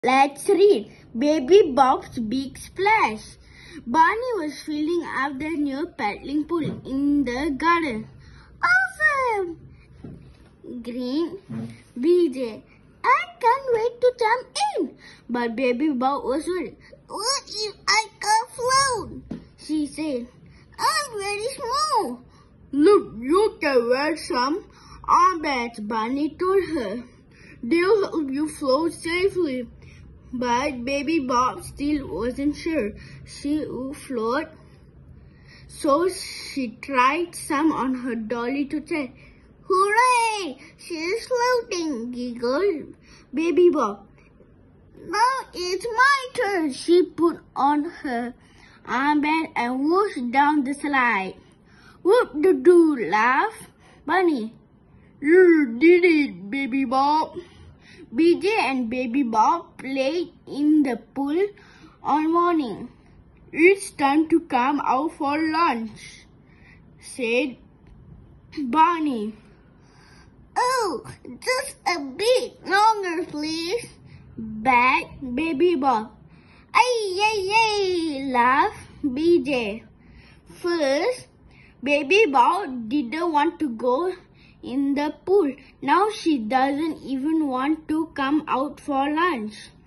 Let's read Baby Bob's Big Splash. Barney was filling up the new paddling pool in the garden. Awesome! Green BJ. I can't wait to jump in. But Baby Bob was worried. What if I can't float? She said. I'm very small. Look, you can wear some armbands, Barney told her. They'll help you float safely. But Baby Bob still wasn't sure she would float. So she tried some on her dolly to test. Hooray! She's floating, giggled Baby Bob. Now it's my turn. She put on her armband and whooshed down the slide. Whoop-de-doo, laughed Bunny. You did it, Baby Bob. BJ and Baby Bob played in the pool all morning. It's time to come out for lunch, said Barney. Oh, just a bit longer, please, begged Baby Bob. Ay, laughed BJ. First, Baby Bob didn't want to go in the pool. Now she doesn't even want to come out for lunch.